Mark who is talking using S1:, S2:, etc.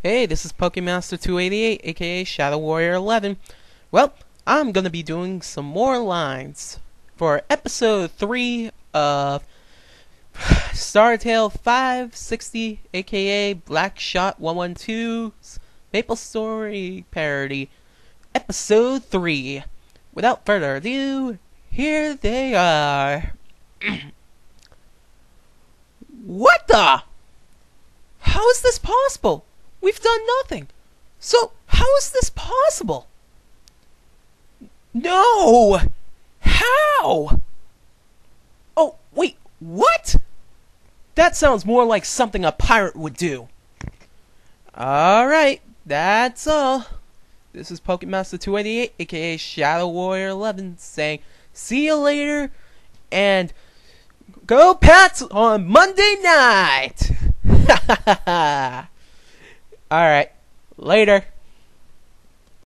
S1: Hey, this is Pokemaster288, aka Shadow Warrior 11. Well, I'm gonna be doing some more lines for episode 3 of Star Tale 560, aka Black Shot 112's Maplestory Parody, episode 3. Without further ado, here they are. What the? How is this possible? We've done nothing. So, how is this possible? No! How? Oh, wait, what? That sounds more like something a pirate would do. Alright, that's all. This is Pokemaster288, aka Shadow Warrior 11, saying, see you later, and go Pats on Monday night! Ha ha ha ha! Alright, later.